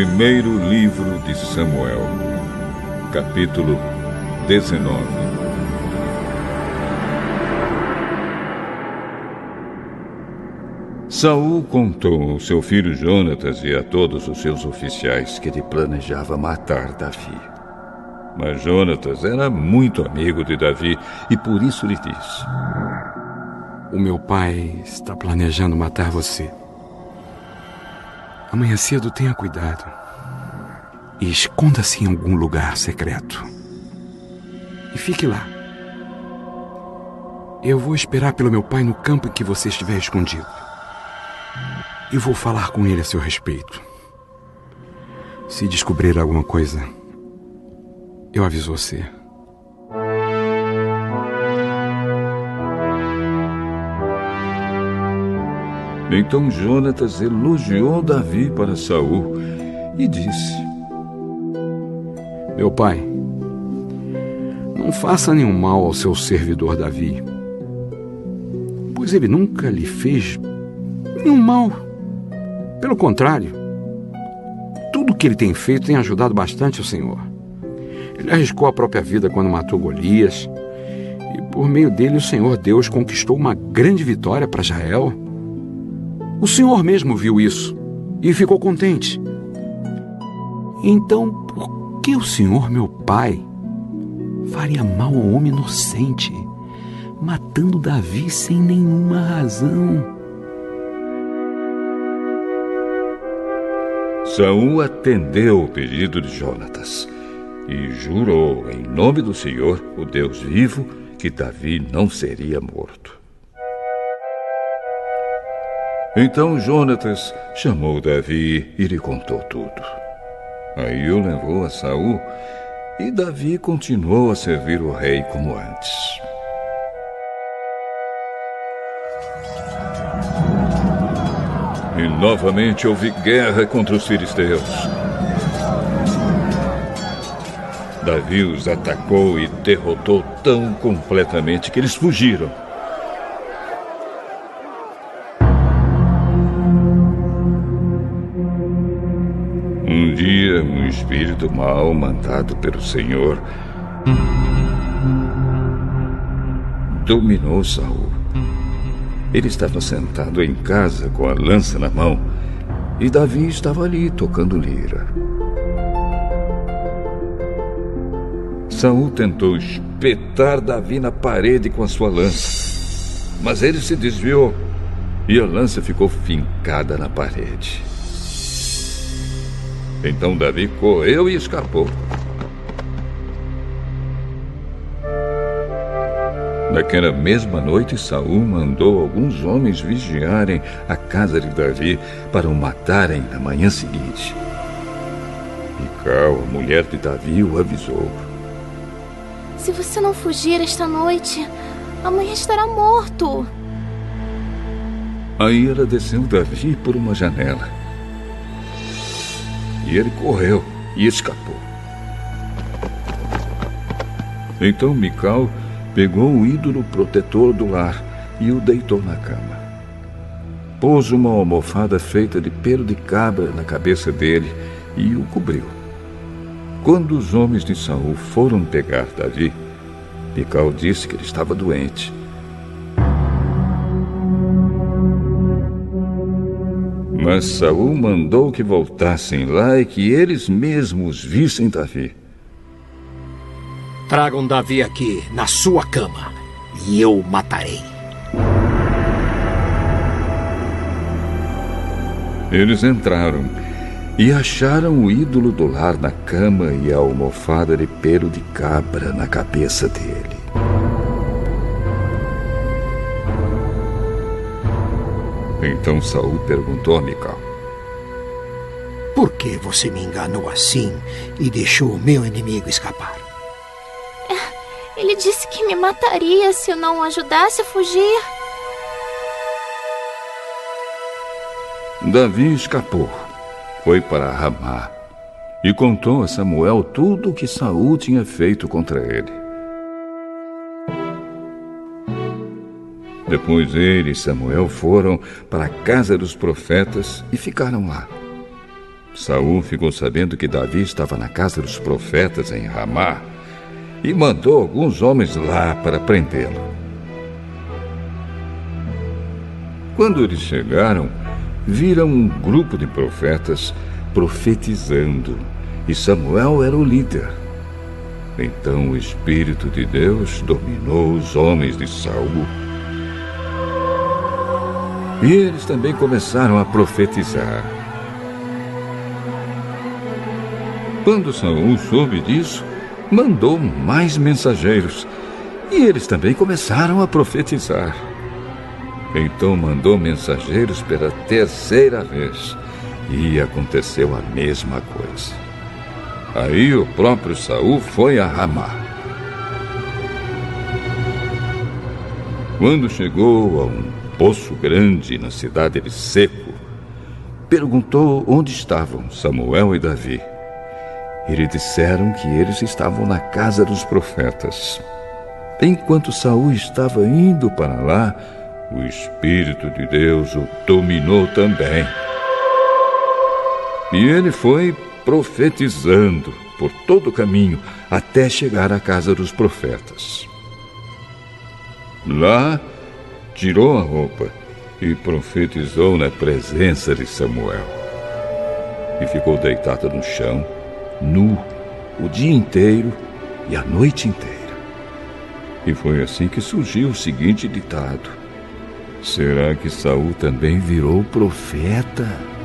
Primeiro livro de Samuel, capítulo 19. Saul contou ao seu filho Jonatas e a todos os seus oficiais que ele planejava matar Davi. Mas Jonatas era muito amigo de Davi e por isso lhe disse: o meu pai está planejando matar você. Amanhã cedo tenha cuidado e esconda-se em algum lugar secreto. E fique lá. Eu vou esperar pelo meu pai no campo em que você estiver escondido. E vou falar com ele a seu respeito. Se descobrir alguma coisa, eu aviso você. Então Jonatas elogiou Davi para Saul e disse: meu pai, não faça nenhum mal ao seu servidor Davi, pois ele nunca lhe fez nenhum mal. Pelo contrário, tudo que ele tem feito tem ajudado bastante o Senhor. Ele arriscou a própria vida quando matou Golias, e por meio dele o Senhor Deus conquistou uma grande vitória para Israel. O Senhor mesmo viu isso e ficou contente. Então, por que o Senhor, meu pai, faria mal ao homem inocente, matando Davi sem nenhuma razão? Saul atendeu o pedido de Jonatas e jurou em nome do Senhor, o Deus vivo, que Davi não seria morto. Então Jonatas chamou Davi e lhe contou tudo. Aí o levou a Saul e Davi continuou a servir o rei como antes. E novamente houve guerra contra os filisteus. Davi os atacou e derrotou tão completamente que eles fugiram. Um dia, um espírito mau mandado pelo Senhor dominou Saul. Ele estava sentado em casa com a lança na mão e Davi estava ali tocando lira. Saul tentou espetar Davi na parede com a sua lança, mas ele se desviou e a lança ficou fincada na parede. Então Davi correu e escapou. Naquela mesma noite, Saul mandou alguns homens vigiarem a casa de Davi para o matarem na manhã seguinte. Mical, a mulher de Davi, o avisou: se você não fugir esta noite, amanhã estará morto. Aí ela desceu Davi por uma janela. E ele correu e escapou. Então Mical pegou o ídolo protetor do lar e o deitou na cama. Pôs uma almofada feita de pelo de cabra na cabeça dele e o cobriu. Quando os homens de Saul foram pegar Davi, Mical disse que ele estava doente. Mas Saul mandou que voltassem lá e que eles mesmos vissem Davi. Tragam Davi aqui, na sua cama, e eu o matarei. Eles entraram e acharam o ídolo do lar na cama e a almofada de pelo de cabra na cabeça dele. Então Saul perguntou a Mical: por que você me enganou assim e deixou o meu inimigo escapar? Ele disse que me mataria se eu não o ajudasse a fugir. Davi escapou, foi para Ramá e contou a Samuel tudo o que Saul tinha feito contra ele. Depois ele e Samuel foram para a casa dos profetas e ficaram lá. Saul ficou sabendo que Davi estava na casa dos profetas em Ramá e mandou alguns homens lá para prendê-lo. Quando eles chegaram, viram um grupo de profetas profetizando, e Samuel era o líder. Então o Espírito de Deus dominou os homens de Saul. E eles também começaram a profetizar. Quando Saul soube disso, mandou mais mensageiros, e eles também começaram a profetizar. Então mandou mensageiros pela terceira vez, e aconteceu a mesma coisa. Aí o próprio Saul foi a Ramá. Quando chegou a um poço grande na cidade de Seco, perguntou onde estavam Samuel e Davi. E lhe disseram que eles estavam na casa dos profetas. Enquanto Saul estava indo para lá, o Espírito de Deus o dominou também. E ele foi profetizando por todo o caminho até chegar à casa dos profetas. Lá, tirou a roupa e profetizou na presença de Samuel. E ficou deitado no chão, nu, o dia inteiro e a noite inteira. E foi assim que surgiu o seguinte ditado: será que Saul também virou profeta?